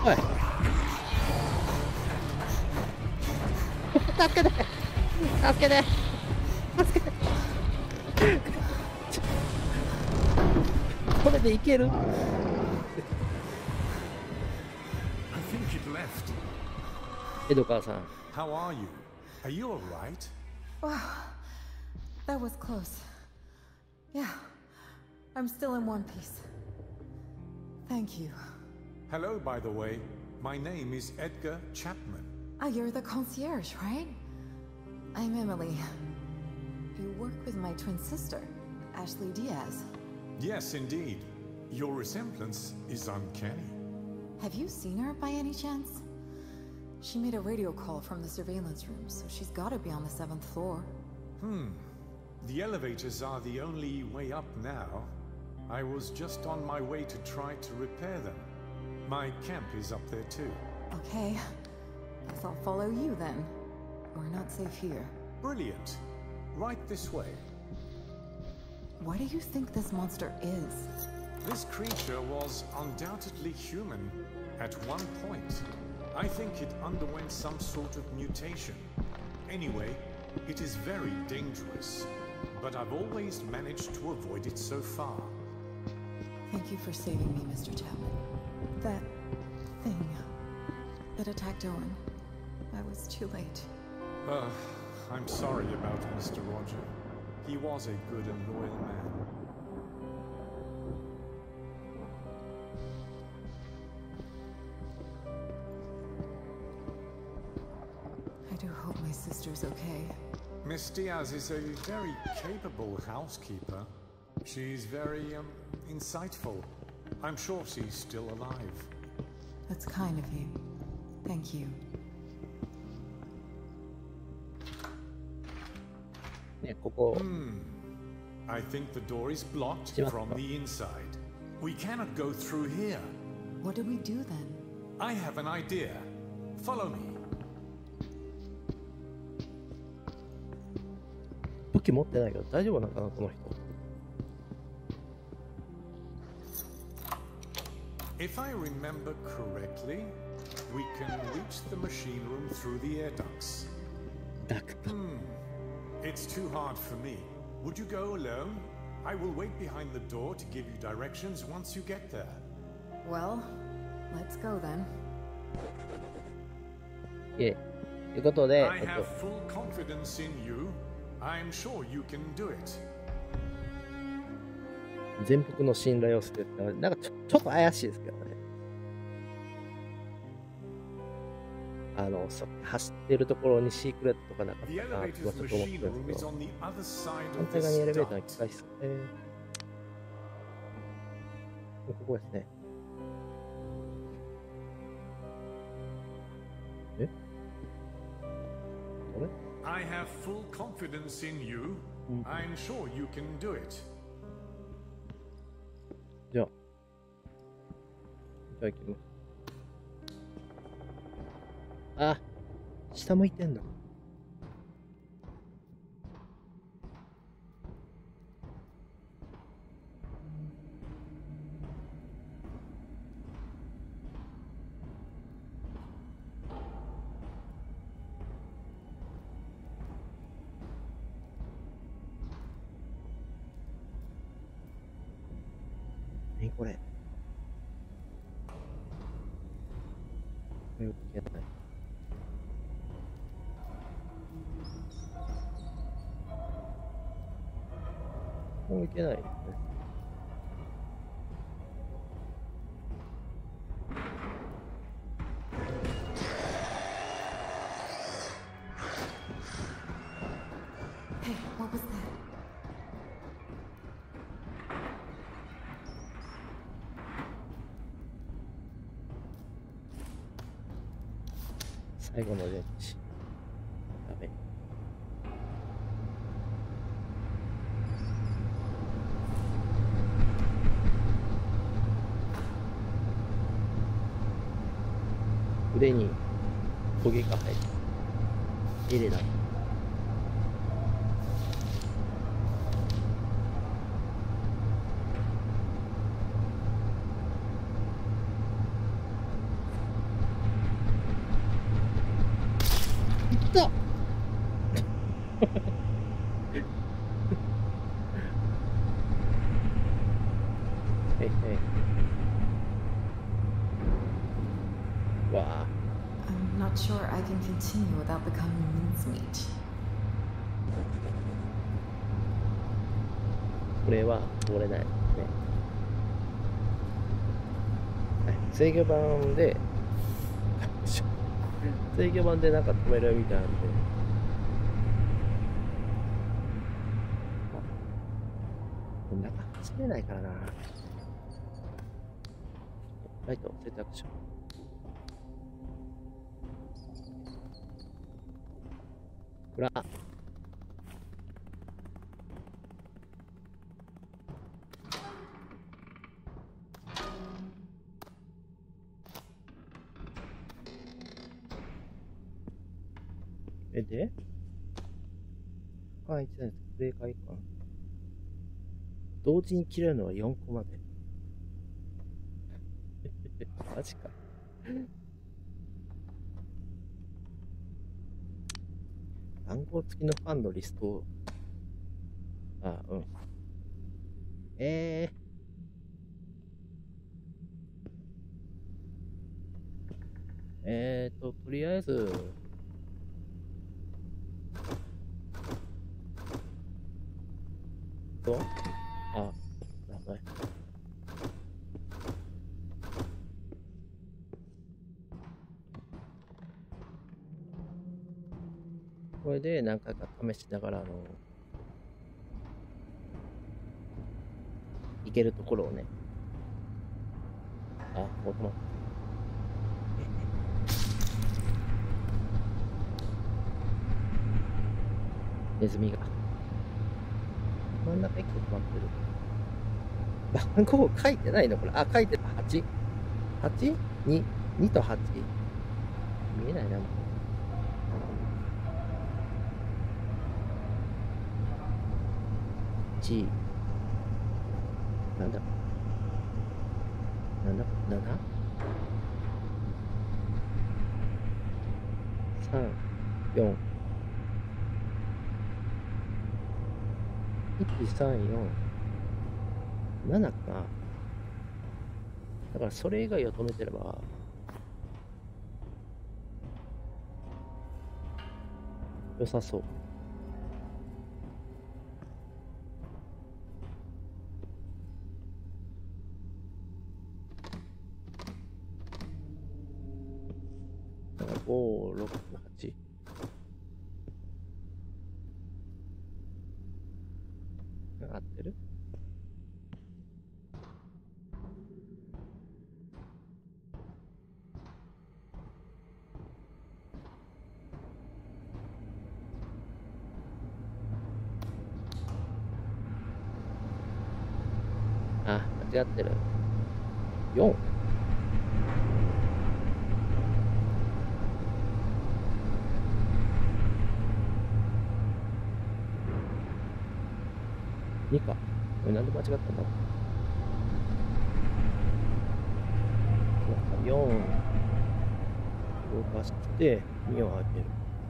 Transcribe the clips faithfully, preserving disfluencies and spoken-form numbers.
い。助けて助けて助けてこれでいける？ I think it left. エドカーさん。 How are you? Are you all right? Wow, that was close. Yeah, I'm still in one piece. Thank you. Hello, by the way. My name is Edgar Chapman. Ah, you're the concierge, right? I'm Emily. You work with my twin sister, Ashley Diaz. Yes, indeed. Your resemblance is uncanny. Have you seen her by any chance? She made a radio call from the surveillance room, so she's gotta be on the seventh floor. Hmm. The elevators are the only way up now. I was just on my way to try to repair them. My camp is up there too. Okay. Guess I'll follow you then. We're not safe here. Brilliant. Right this way. What do you think this monster is? This creature was undoubtedly human at one point. I think it underwent some sort of mutation. Anyway, it is very dangerous, but I've always managed to avoid it so far. Thank you for saving me, Mister Chapman. That thing that attacked Owen. I was too late. Uh, I'm sorry about Mister Roger. He was a good and loyal man. I do hope my sister's okay. Miss Diaz is a very capable housekeeper. She's very, um, insightful. I'm sure she's still alive. That's kind of you. Thank you. ね、ここ。 Hmm. I think the door is blocked from the inside. We cannot go through here. What do we do then? I have an idea. Follow me. 武器持ってないけど大丈夫なのかなこの人。 If I remember correctly, we can reach the machine room through the air ducts. Duct. Hmm. It's too hard for me. Would you go alone? I will wait behind the door to give you directions once you get there. Well, let's go then. いえ。ということで、 I えっ have と、 full confidence in you. I'm sure you can do it. 全幅の信頼をするってのはなんかちょ、ちょっと怪しいですけどね。あの、そ走ってるところにシークレットとかなかったかなってちょっと思ってるんですけど。反対側にエレベーターの機械室。えー、ここですね。えあれ I have full confidence in you. I'm sure you can do it. じゃあ、じゃあ行きます。あ、下向いてんの。何これ。よくやったね。もういけないですね。 Hey, what was that? 最後の電池。ダメ。腕にトゲが入る。エレだ。 とへいへい。わあ。 I'm not sure I can continue without becoming mincemeat. これは通れないね。はい、制御盤で制御盤でなんか止めるみたいなんで、中走れないからな。ライト選択しよう。ほら。え、であ、いちないです。ブレーカーいかん。同時に切れるのはよんこまで。マジか。番号付きのファンのリストを。あ、うん。えー。えーと、とりあえず、と、あ、やばい。これで何回か試しながら、あの、いけるところをね。あ、もう止まった。ネズミが。真ん中一個止まってる。番号書いてないのこれ。あ、書いてる。はち。はち? に? にとはち。見えないな。いち。なんだなんだなな? さん、よん。いち、さん、よん。ななかな。だからそれ以外を止めてれば、良さそう。だからご、ろく、はち。合ってる？あ、間違ってる。よん。にか。これなんで間違ったんだろう。よん。動かして、にを開ける。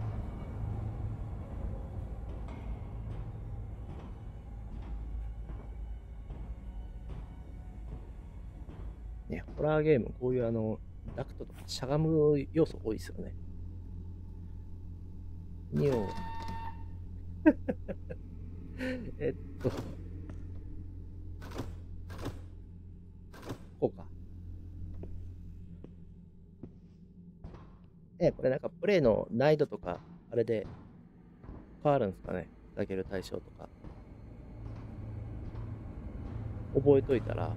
ね、ホラーゲーム、こういうあの、ダクトとかしゃがむ要素多いですよね。にを、えっと、こうか。ね、これなんかプレイの難易度とか、あれで変わるんですかね。下げる対象とか。覚えといたら、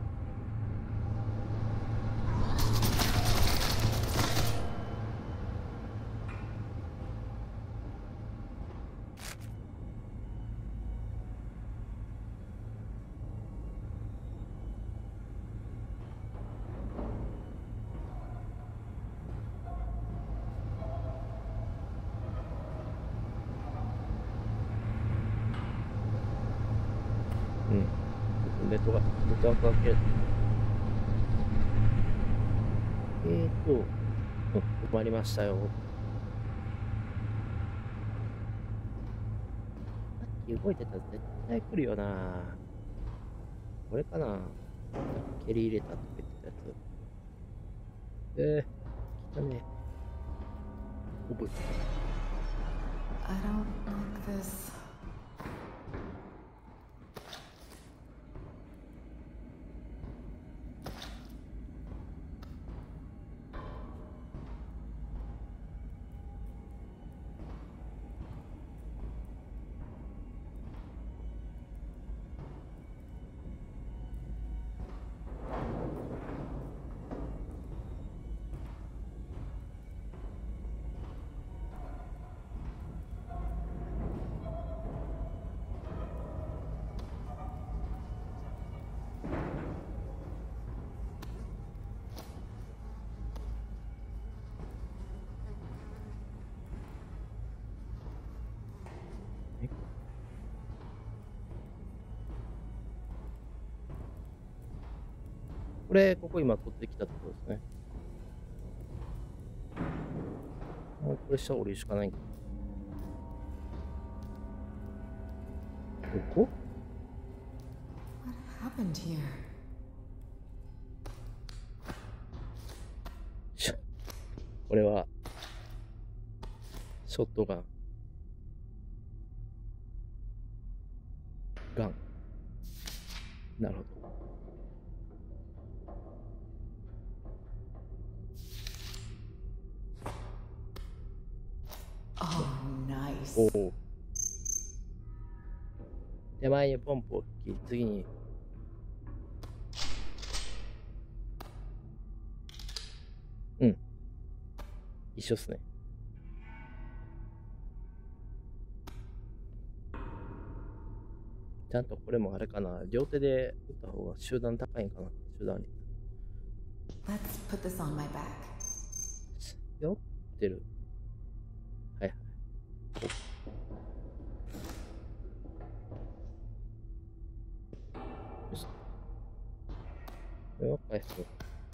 うん。ネットが、ネットワークが切れた。えーと、うん、止まりましたよ。 敵動いてたら絶対来るよな。これかな。蹴り入れたとか言ってたやつ。えー、来たね。覚えて I don't like this. えこれ、ここ今取ってきたところですね。もうこれ下降りるしかないんか。ここ What happened here? しょこれは、ショットガン。ガン。なるほど。 Oh, nice. おお。手前にポンプを吹き、次に。うん。一緒っすね。ちゃんとこれもあれかな。両手で打った方が集団高いんかな。集団率。 Let's put this on my back. 酔ってる。はいはい。よし。これを返す。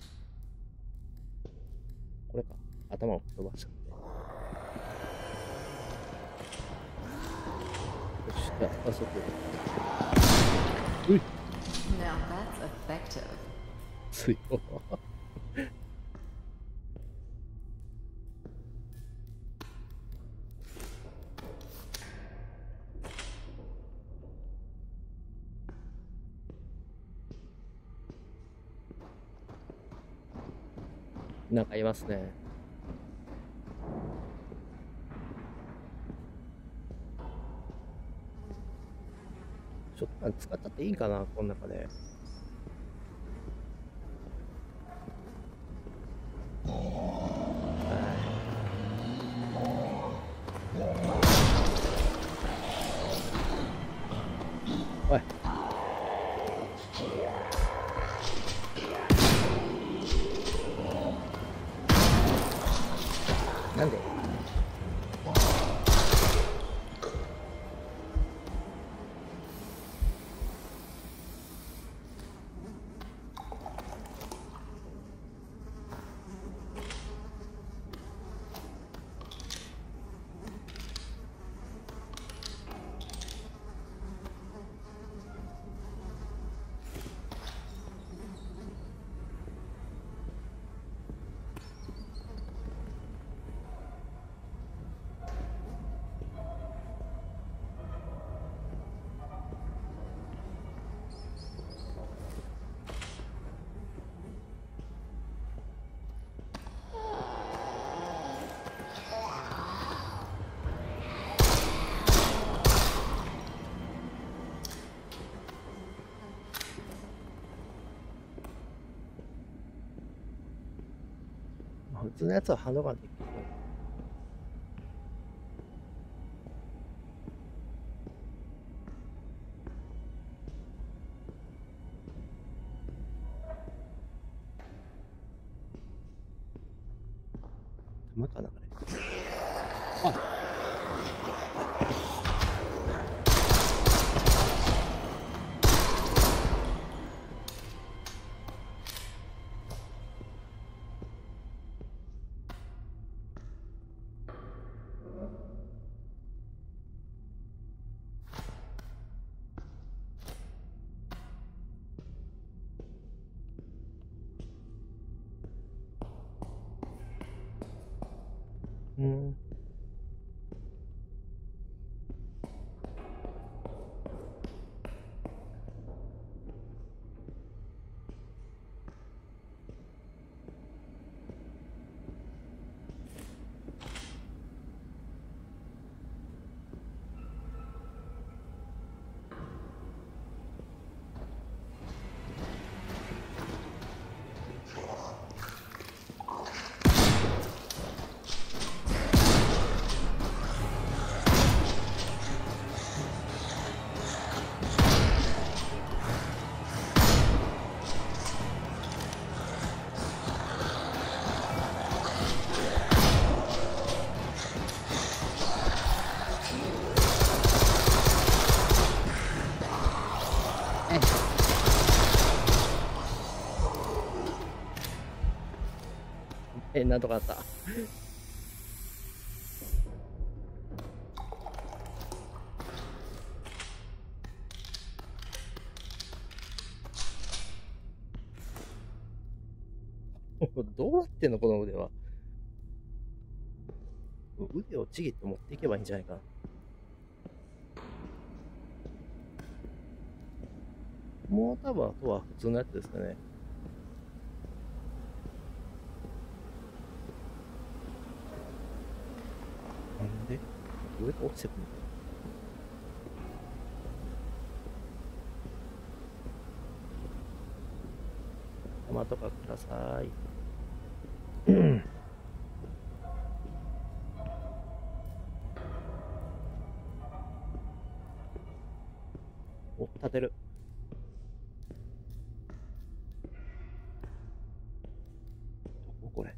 これか。頭を飛ばしちゃって。よし、じゃあ、早速。うい Now that's effective. 強い。なんかいますね。ショットガン使ったっていいかな、この中で。おい。なんで普通のやつはハンドガンでいく。弾かな、あれ。あうん。え、なんとかあった。どうなってんのこの腕は。腕をちぎって持っていけばいいんじゃないかな。もう多分あとは普通のやつですかね。なんで上から落ちてくるの？玉とかください。お、立てる。どここれ。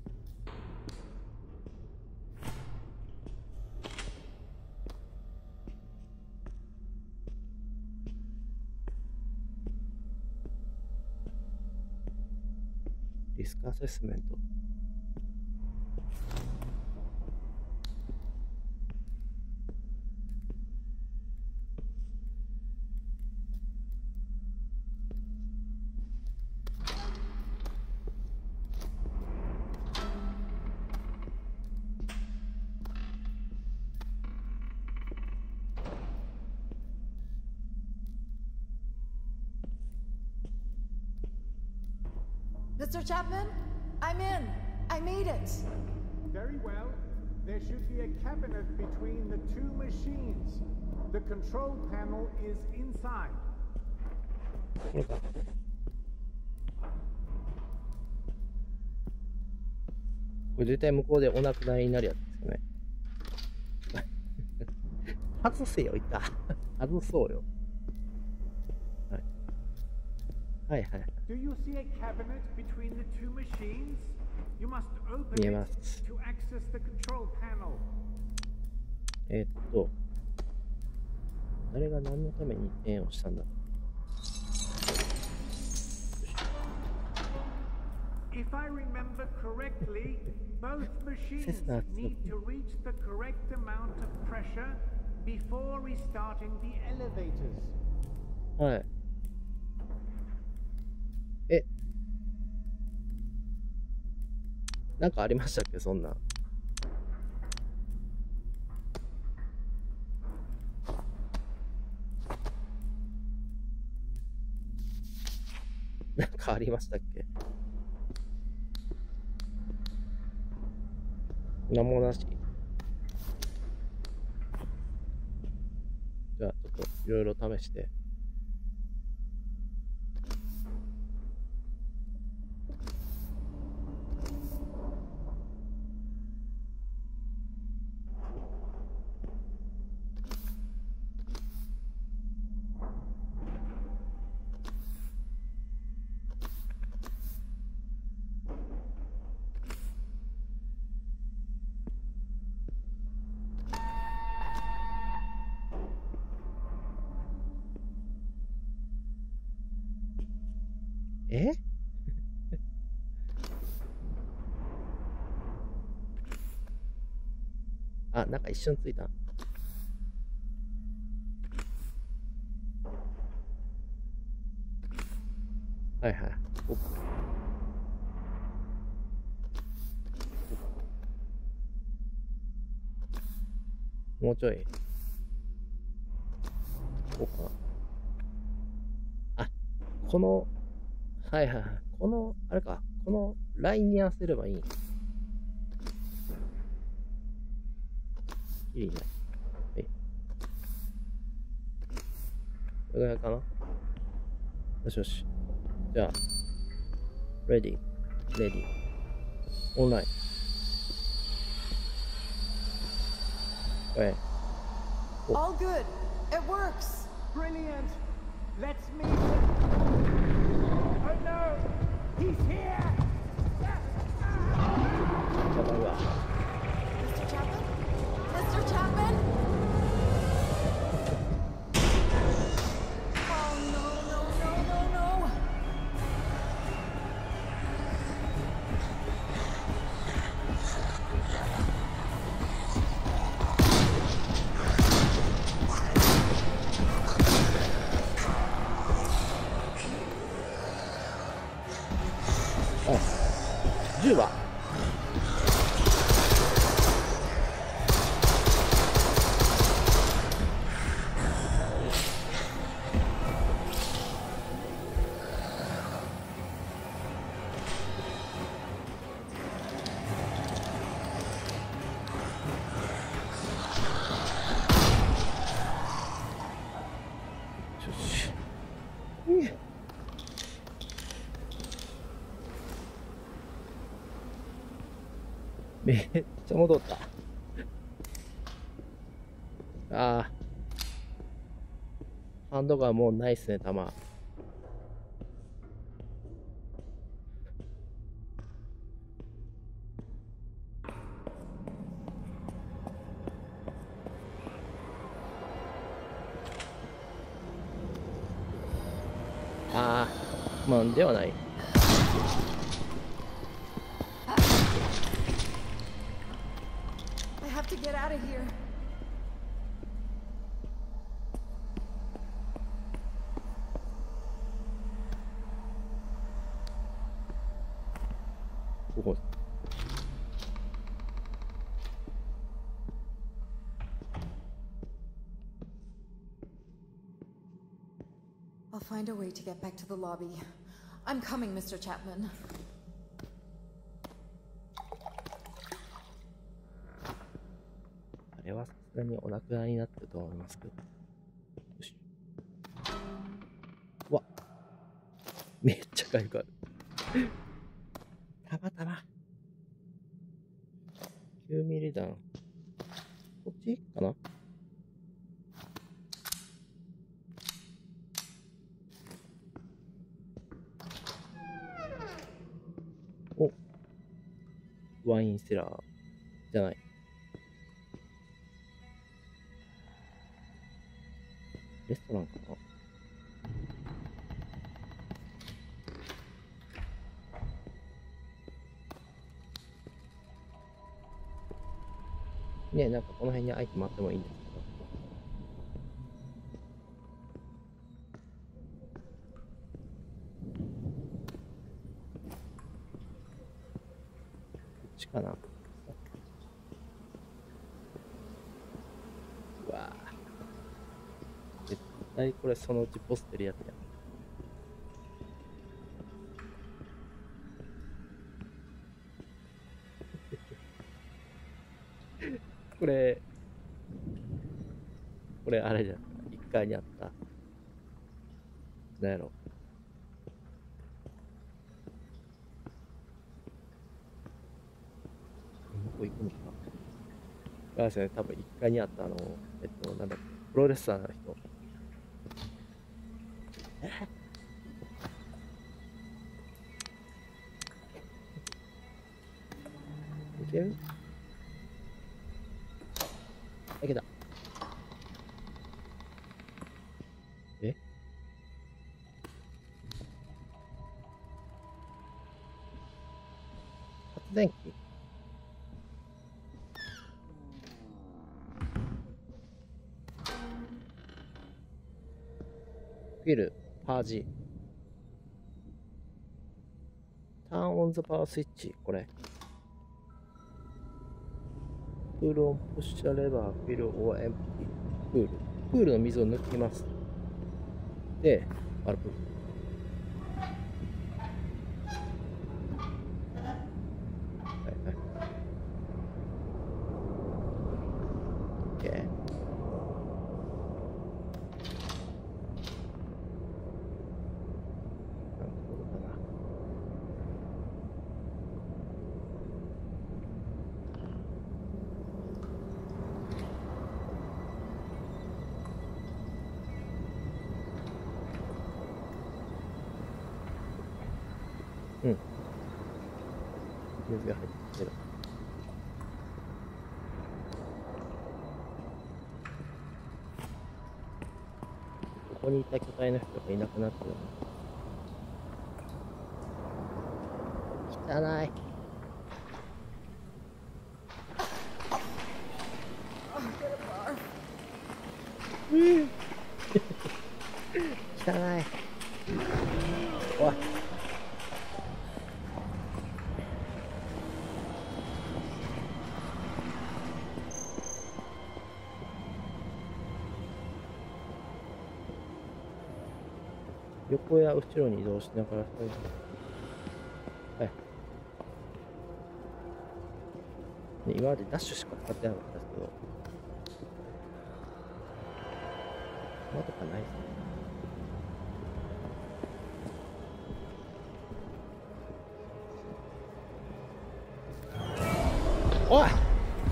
リスクアセスメント。 Mister Chapman? I'm in. I made it. Very well. There should be a cabinet between the two machines. The control panel is inside. これか。これ絶対向こうでお亡くなりになるやつですよね。外せよ、いた。外そうよ。はい。はいはい。 Do you see a cabinet between the two machines? You must open 見え it ます。 to access the control panel. えーっと、誰が何のために円をしたんだろう。 If I remember correctly, both machines need to reach the correct amount of pressure before restarting the elevators. はい。え、なんかありましたっけ、そんな。なんかありましたっけ。なんもなし。じゃあ、ちょっといろいろ試して。えあ、なんか一瞬ついた。はいはい。おもうちょい。こうかな。あ、この、はいはいはい。この、あれか。このラインに合わせればいい。いいね。はい。これぐらいかな。よしよし。じゃあ、レディ、レディ。オンライン。はい。 All good. It works. Brilliant! Let's meet him! Oh no! He's here! やばいわ。 Mister Chapman? Mister Chapman? Oh no, no, no, no, no! あ、銃はよし。うん。めっちゃ戻った。ああ。ハンドガンもうないっすね、弾。ああ、まあ、ではない。 I have to get out of here. ここ。 I'll find a way to get back to the lobby. I'm coming, Mister Chapman. あれはさすがにお亡くなりになってると思いますけど。よし。うわ。めっちゃ回復ある。たまたま。きゅうミリ弾。こっちかな。お。ワインセラー。じゃない。レストランかな。ねえ、なんかこの辺にアイテムあってもいいんですけど。こっちかな。うわぁ。絶対これそのうちポステるやつや。これ、これあれじゃん。いっかいにあった。なんやろ。どこ行くのかな。あれですね、多分いっかいにあったあの、えっと、なんだっけ、プロレスラーの人。いける？いけた。え？発電機？フィル、パージ。ターンオンザパワースイッチ、これ。 プールオンプッシャレバー、フィル、オアエンプティ、プール。プールの水を抜きます。で、ワルプ。はいはい。OK。うん。水が入ってる。ここにいた巨体の人がいなくなってる。汚い。うん。汚い。おい。横や後ろに移動しながら、はい。ね、今までダッシュしか使ってなかったですけど、まとかないですね。おい！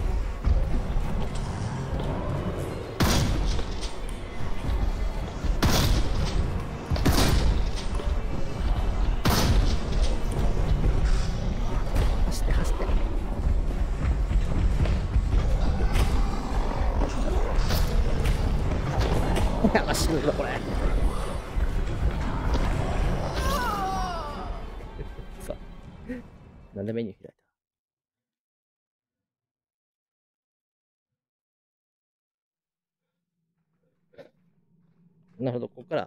走って走って。やば、死ぬぞこれ。さあ、なんでメニュー開いた？なるほど、ここから。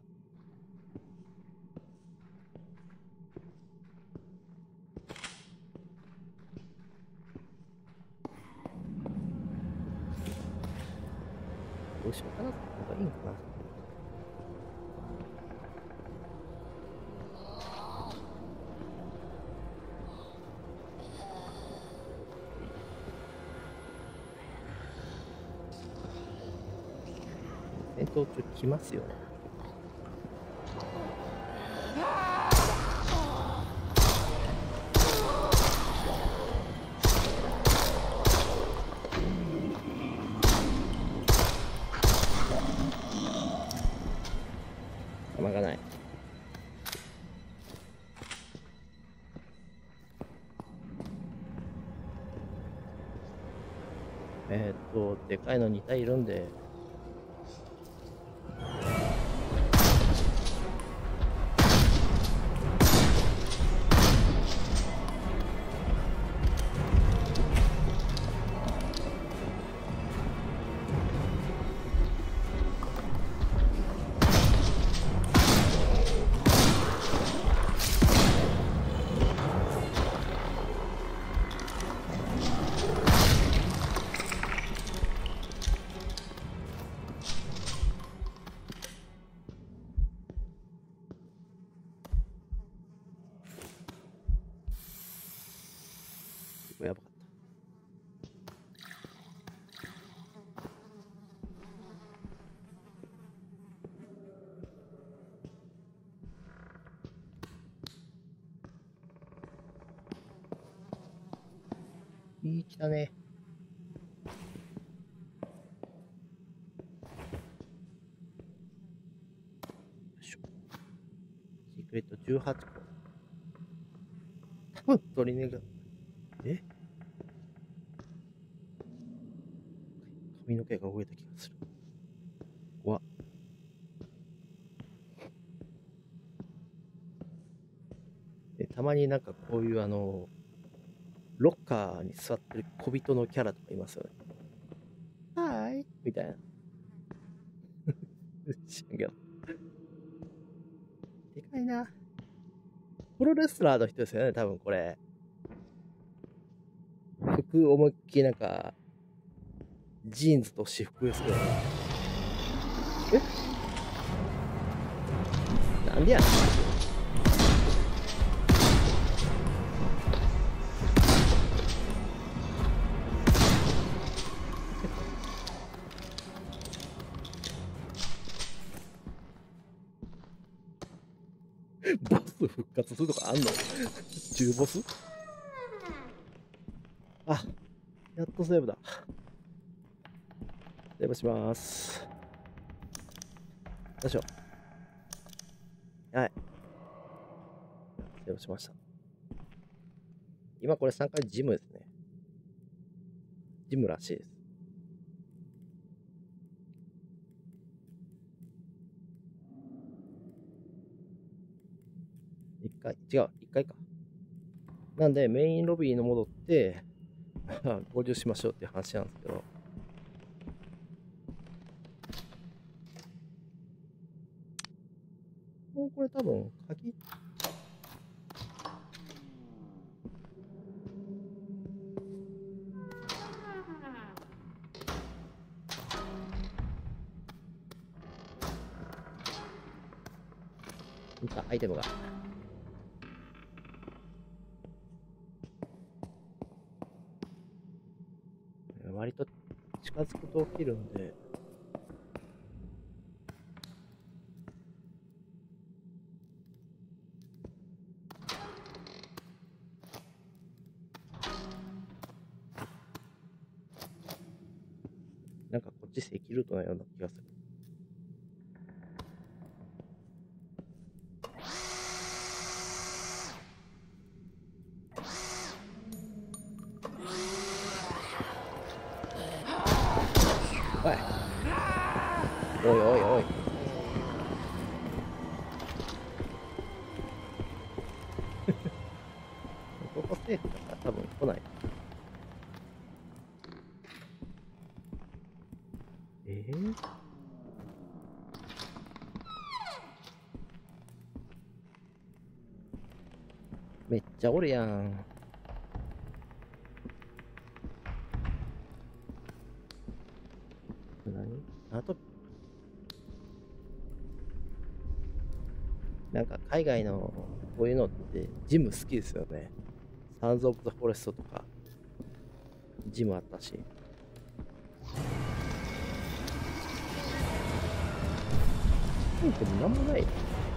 どうしようかな。なんかいいのかな。戦闘中来ますよね。弾がない。えー、っと、でかいのに体いるんで、やばかった。いい、来たね。よいしょ。シークレットじゅうはちこ。多分鳥根が、え髪の毛が動いた気がする。怖っ。で、たまになんかこういうあの、ロッカーに座ってる小人のキャラとかいますよね。はーいみたいな。知らんけど。でかいな。プロレスラーの人ですよね、多分これ。服思いっきりなんか、 ジーンズと私服ですけど。えなんでやねん。ボス復活するとかあんの？中ボス？あ、やっとセーブだ。セーブします。よいしょ。はい。セーブしました。今これさんかいジムですね。ジムらしいです。いっかい、違う、いっかいか。なんでメインロビーに戻って、合流しましょうっていう話なんですけど。もうこれ多分、鍵見たアイテムが。割と近づくと起きるんで。なんかこっちセキュルートなような気がする。おいおいおいおいここセーフだから多分来ない。えー、めっちゃおるやん。何あとなんか海外のこういうのってジム好きですよね。サンズ・オブ・ザ・フォレストとかジムあったし。うんこれなんもない。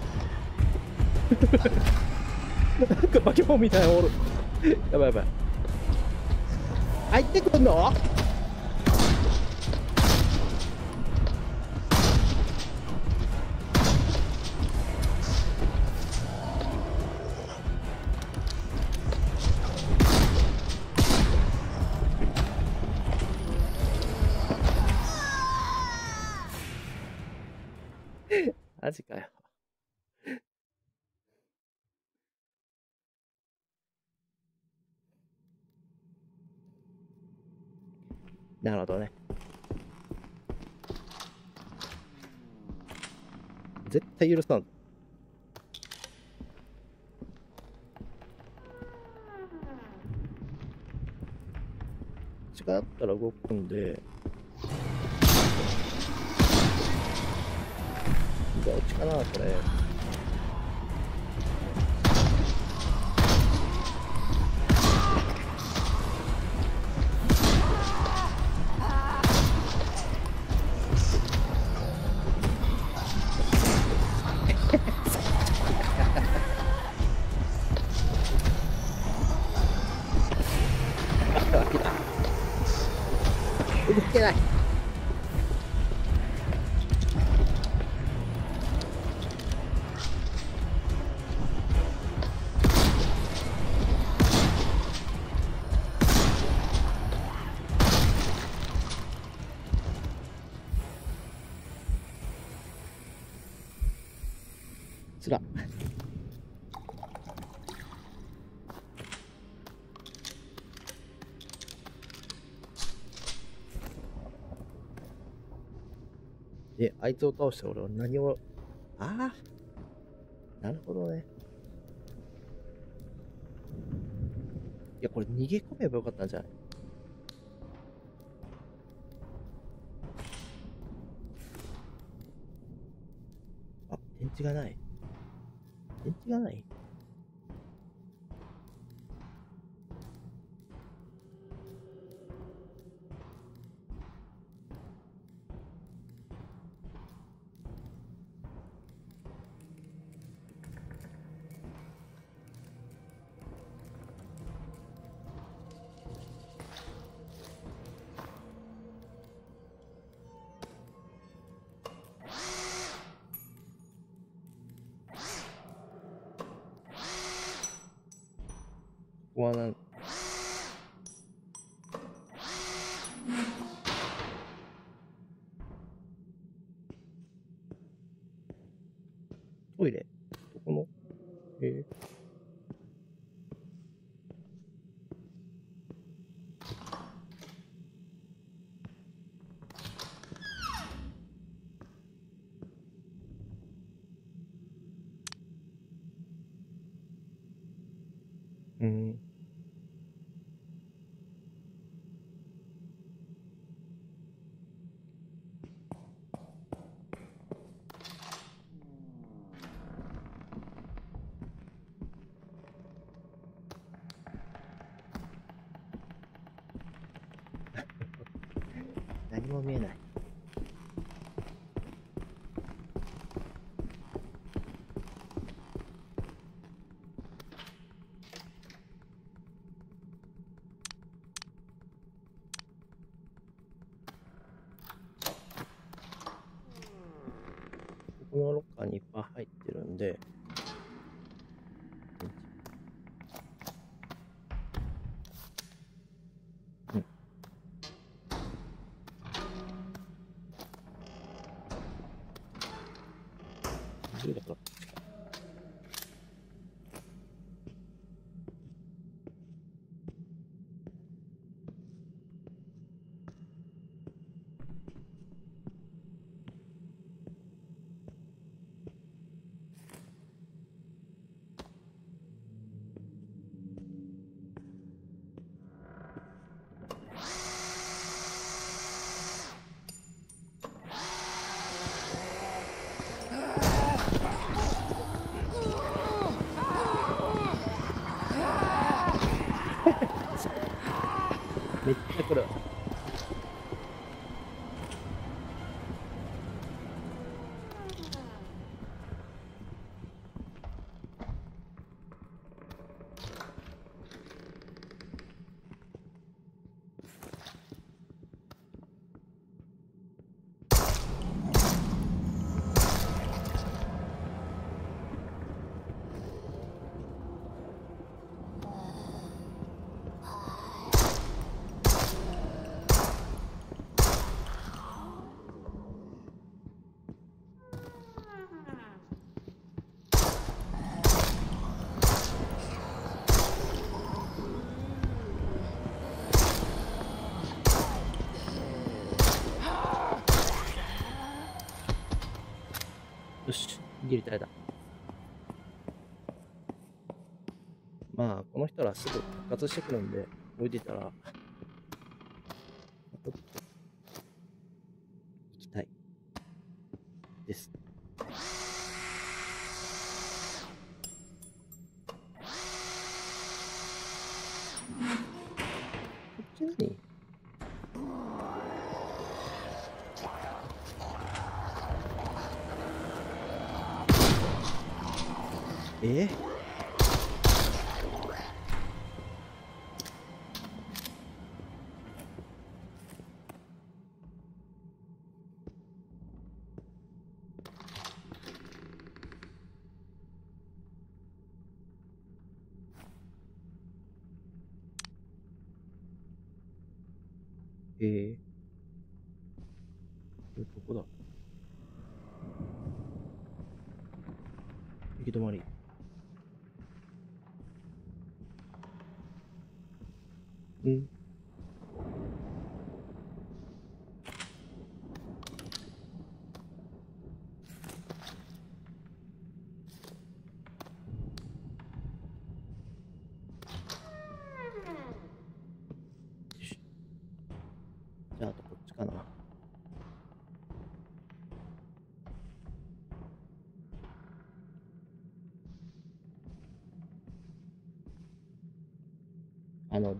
なんか化け物みたいなのおる。やばいやばい。入ってくんの？マジかよ。なるほどね。絶対許さん。力あったら動くんで。どっちかなこれ。動けない。つら。で、あいつを倒して俺は何を、ああ、なるほどね。いや、これ逃げ込めばよかったんじゃない？ 池がない。電池がない。ここはなんトイレどこのえーうん。何も見えない。このロッカーにいっぱい入ってるんで、うん。どれだからめっちゃ来る。よし、ギリ耐えた。まあ、この人らすぐ復活してくるんで、置いてたら、行きたい。です。こっち何ええー、これどこだ行き止まり。うんじゃあ、あとこっちかな。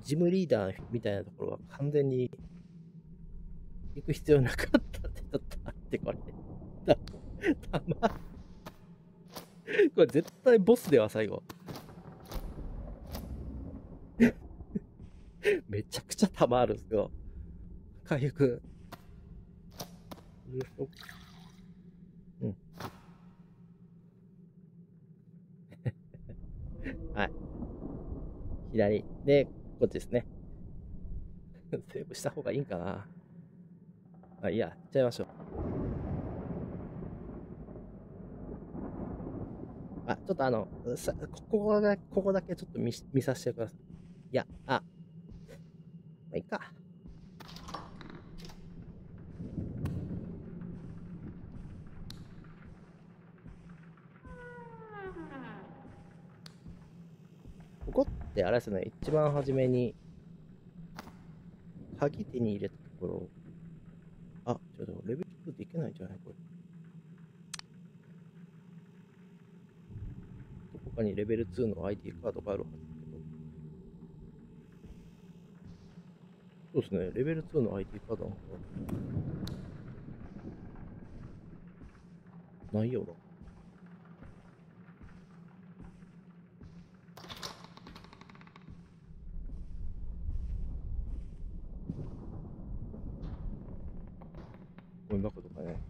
ジムリーダーみたいなところは完全に行く必要なかったってちょっとあってこれ。た、たま、これ絶対ボスでは最後。めちゃくちゃ弾あるんですよ。回復。うん。はい。左。で、こっちですね。セーブした方がいいんかな。あ、いいや、行っちゃいましょう。あ、ちょっとあの、さここだ、ここだけちょっと見、見させてください。いや、あ、まあ、いいか。ここってあれですね、一番初めに、鍵手に入れたところ、あ、ちょっとレベルツーでいけないんじゃないこれ。どこかにレベルツーの アイディー カードがあるはずだけど。そうですね、レベルツーの アイディー カードなんかないよな。ゴミ箱とかね。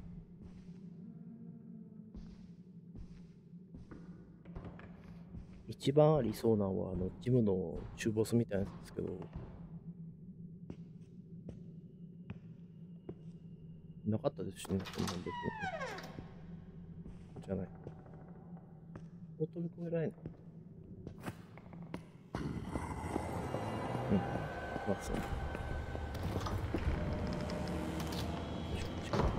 一番ありそうなのは、あの、ジムの中ボスみたいなやつですけど、なかったですしね、そんなん別に。じゃない。こう飛び越えられない。うん。まあ、そう。よいしょ、違う。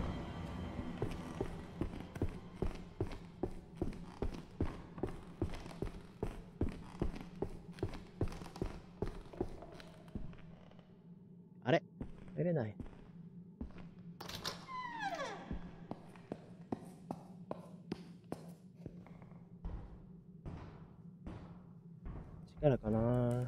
あれ入れない。力かなぁ。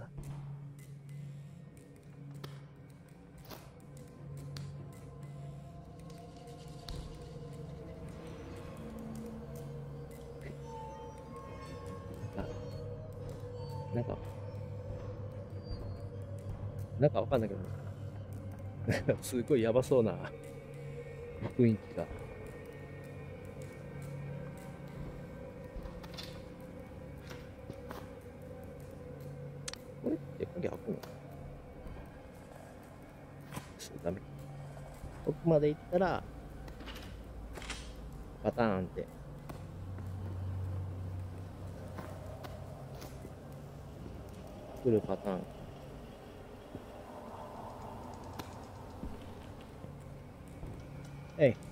なんか、なんかわかんないけど、すごいやばそうな雰囲気が。これって鍵開くの？ダメ。奥まで行ったら、パターンって。来るパターン。えい。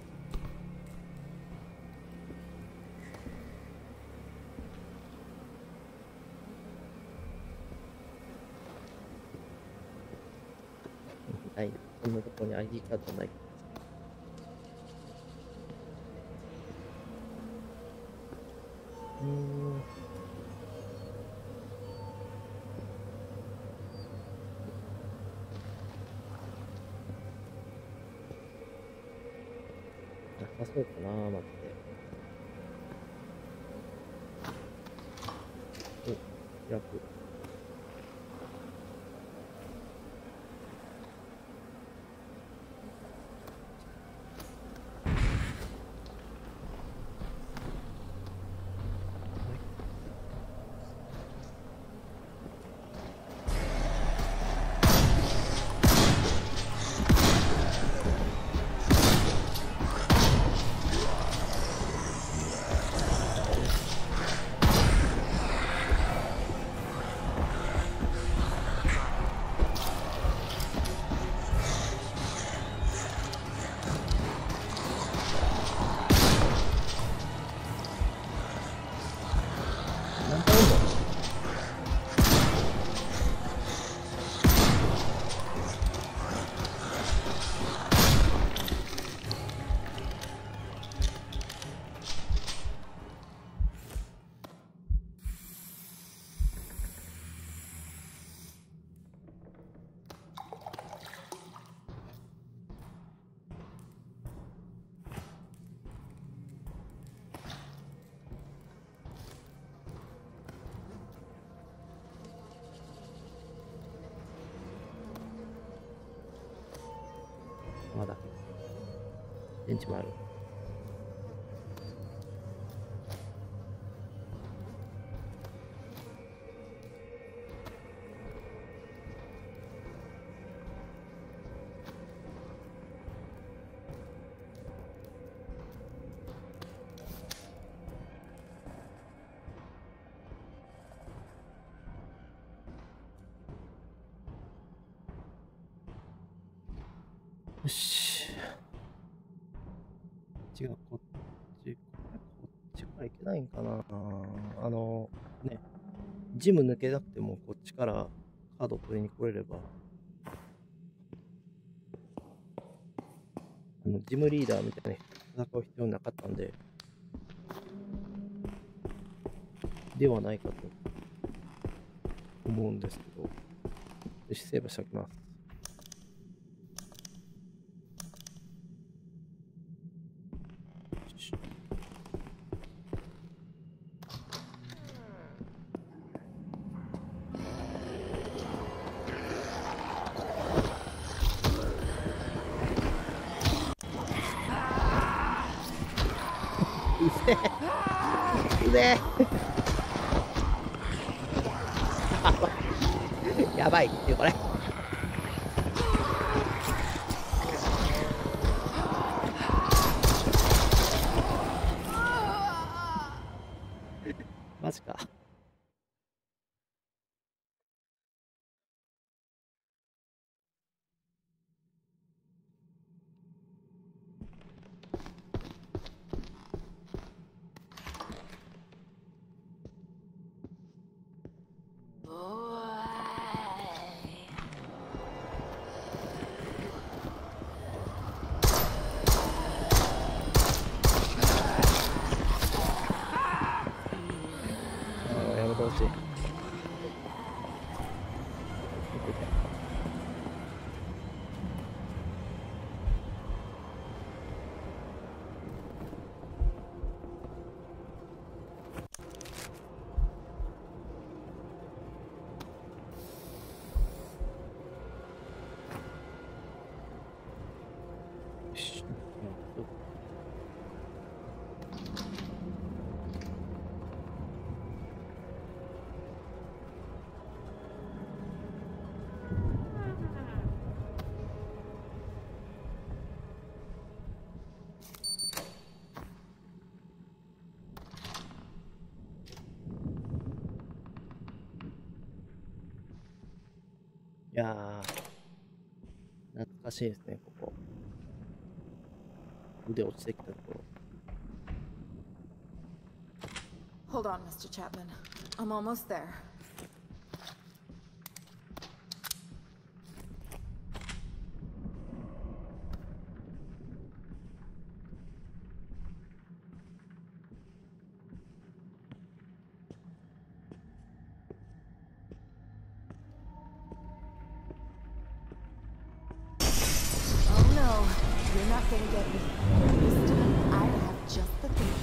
ない。こんなところに アイディー カードない。うーん。なさそうかな、待って。お、開く。 まだ。電池もある。よし。違う、こっち、こっちから行けないんかな。あの、ね、ジム抜けなくても、こっちからカード取りに来れれば、あのジムリーダーみたいに戦う必要なかったんで、ではないかと思うんですけど、よし、セーブしておきます。うぜえうぜえやばいってこれマジか。やめてほしい。よし。いやー、懐かしいですね、ここ。腕落ちてきたところ。 Hold on, Mister Chapman. I'm almost there. Oh no, you're not gonna get me. This time I have just the thing.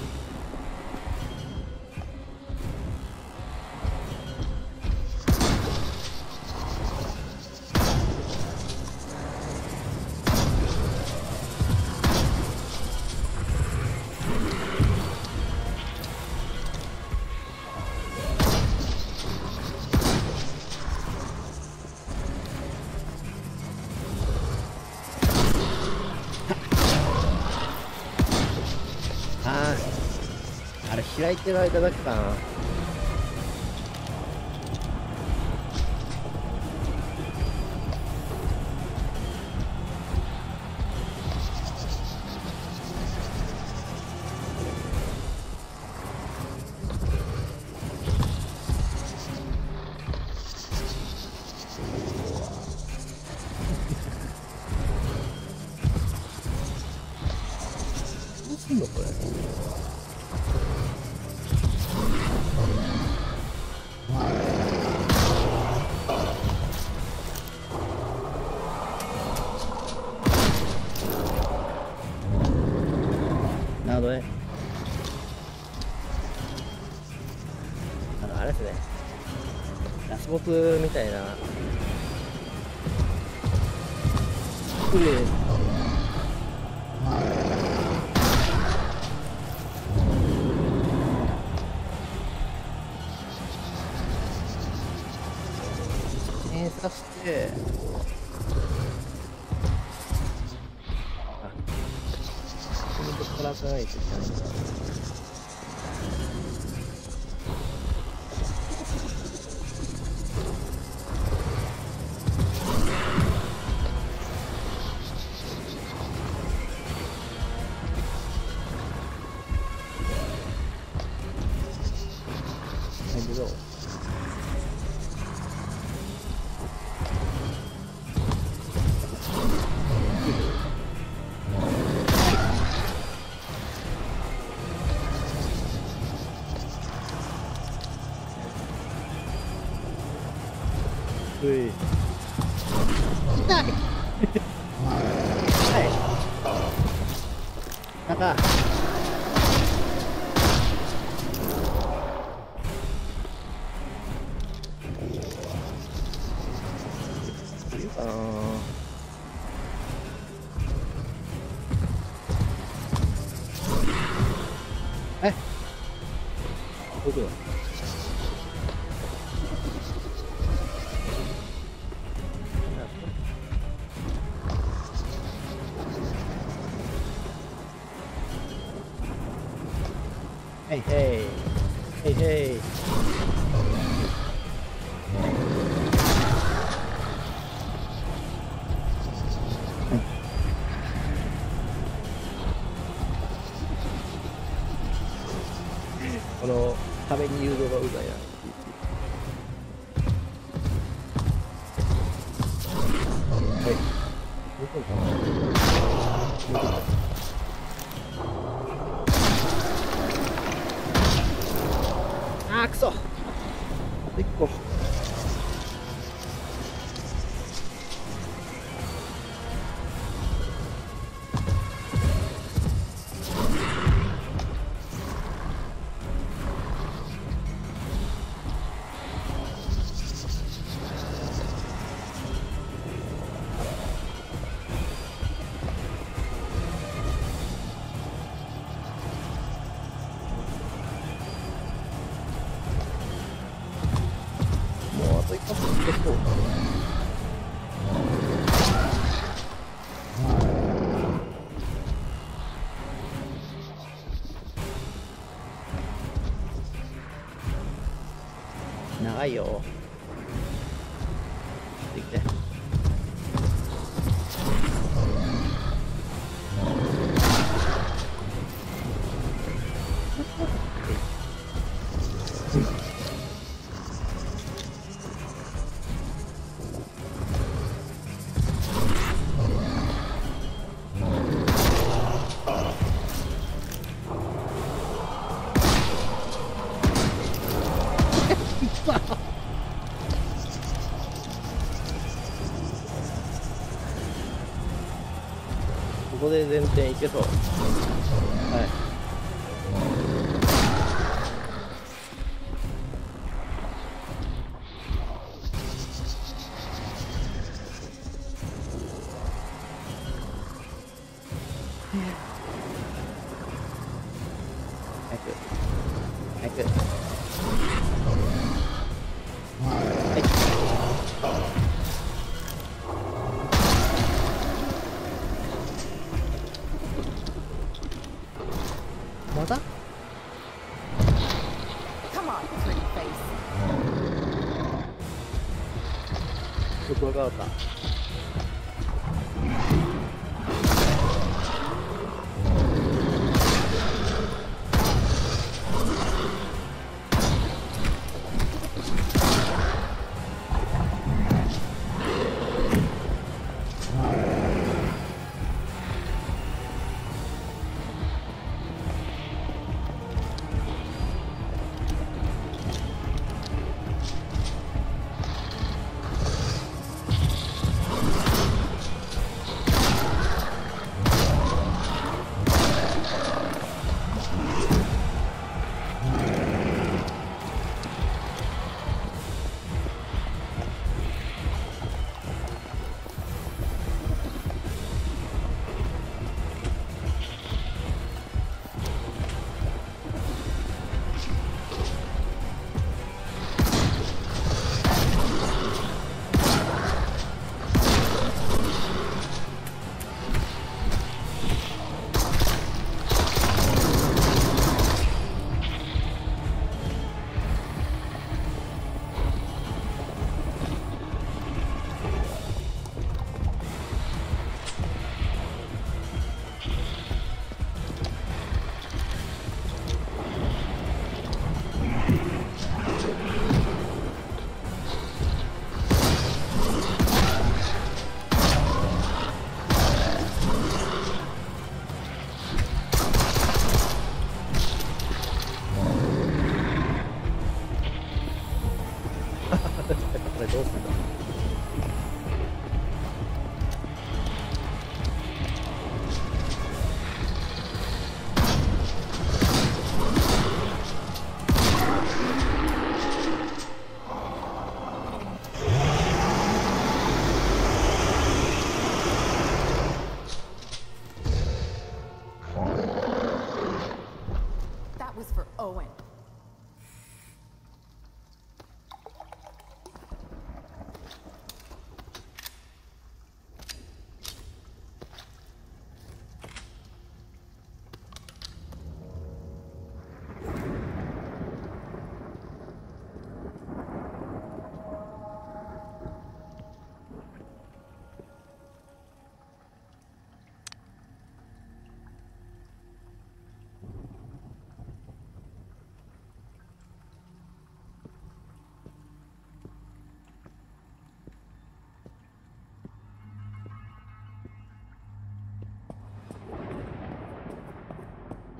ああ、あれ開いてる間だけかな。どうすんのこれ。なるほどね。あの、あれですね。ラスボスみたいな。プレイトラ君行ってきたんだ。うい。痛い。はい。中。いるかな。え。どこだ。Hey, hey. Hey, hey.この壁に誘導がうざいな。はい。どこかな。あーくそ。あと一個。長いよ。できて。ここで全点いけそう。はい。早く。早く。はい。また？よくわかった。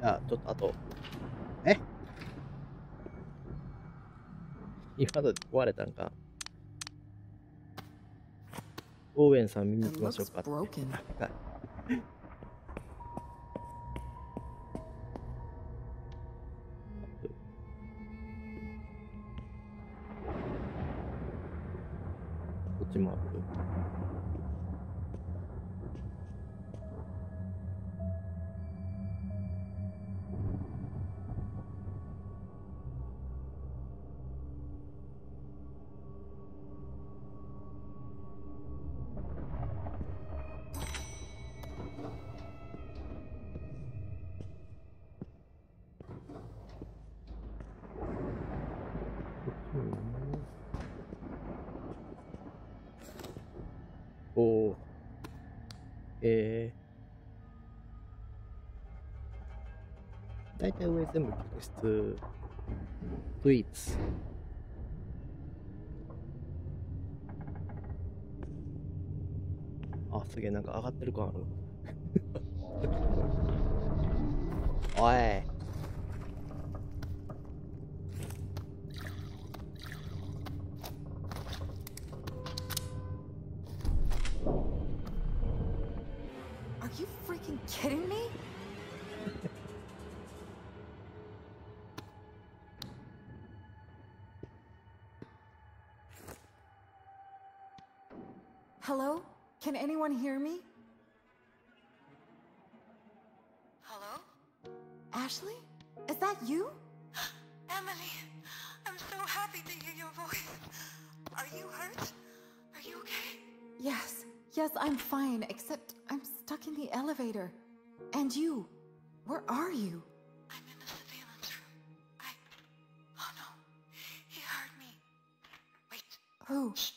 あ、ちょっとあと、え今ので壊れたんか。オーウェンさん見に行きましょうかって。はいこっちもある。おお。えー。大体上全部客室。スイーツ。あ、すげえ、なんか上がってる感ある。おい。 Are you freaking kidding me? Hello? Can anyone hear me? Hello? Ashley? Is that you? Emily, I'm so happy to hear your voice. Are you hurt? Are you okay? Yes. Yes, I'm fine, except I'm stuck in the elevator. And you? Where are you? I'm in the surveillance room. I... Oh no. He heard me. Wait. Who? Shh.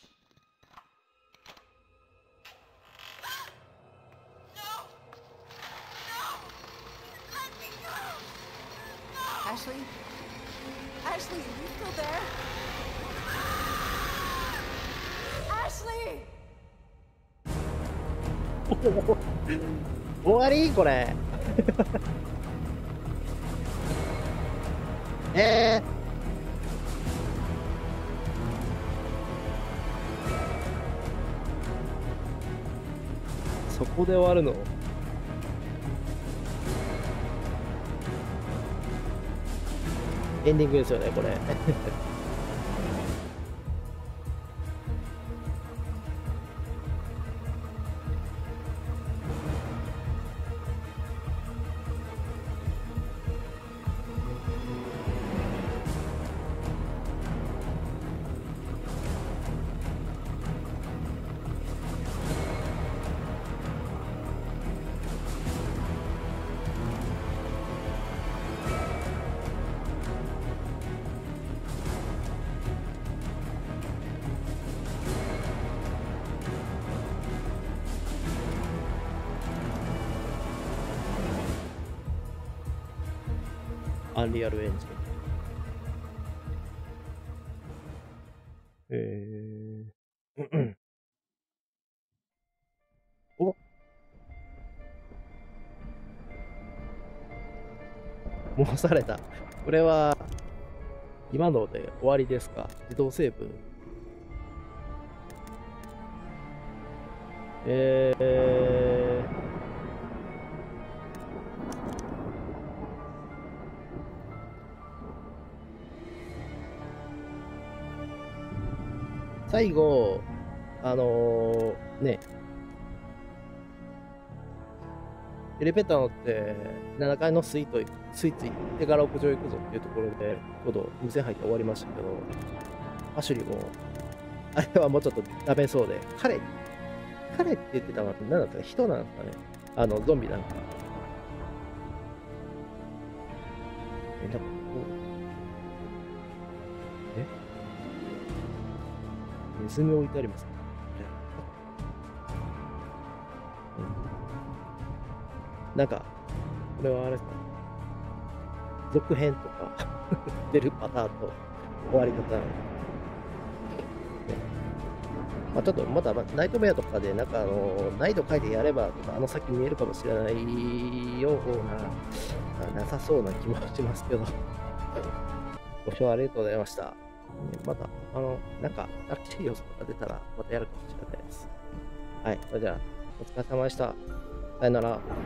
No! No! Let me go! No! Ashley? Ashley, are you still there? Ashley! 終わりこれ。えー、そこで終わるの？エンディングですよね、これ。アンリアルエンジン。えー、おもうされた。これは、今ので終わりですか？自動セーブ。えー、最後、あのー、ね、エレベーター乗ってななかいのスイート、スイーツ行ってから屋上行くぞっていうところで、ちょうど無線入って終わりましたけど、アシュリーも、あれはもうちょっとダメそうで、彼、彼って言ってたのは何なんですか？人なんですかね？あの、ゾンビなんか。え、なんかこう、えネズミ置いてありますね。なんか、これはあれですか、続編とか出るパターンと終わり方なの。 まあ、ちょっとまだナイトメアとかで、なんかあの、難易度変えてやれば、あの先見えるかもしれないような、なさそうな気もしますけど。ご視聴ありがとうございました。また、あの、なんか、新しい要素が出たら、またやるかもしれないです。はい、それでは、お疲れ様でした。さよなら。